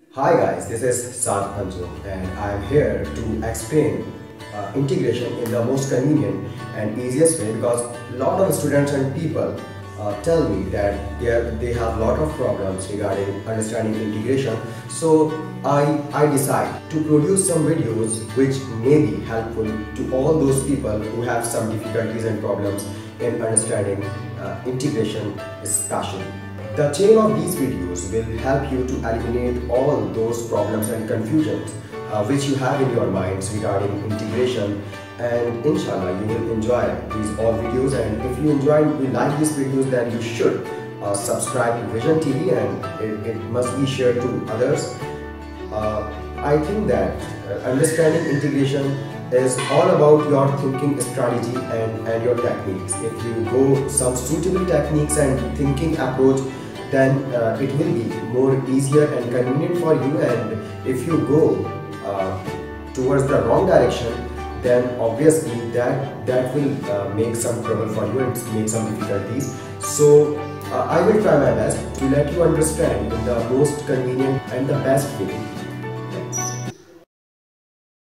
Hi guys, this is Saad Anjum and I am here to explain integration in the most convenient and easiest way because a lot of students and people tell me that they have a lot of problems regarding understanding integration. So I decide to produce some videos which may be helpful to all those people who have some difficulties and problems in understanding integration especially. The chain of these videos will help you to eliminate all those problems and confusions which you have in your minds regarding integration, and inshallah you will enjoy these all videos. And if you like these videos, then you should subscribe to Vision TV and it must be shared to others. I think that understanding integration is all about your thinking strategy and your techniques. If you go some suitable techniques and thinking approach, then it will be more easier and convenient for you. And if you go towards the wrong direction, then obviously that will make some trouble for you and make some difficulties. So I will try my best to let you understand in the most convenient and the best way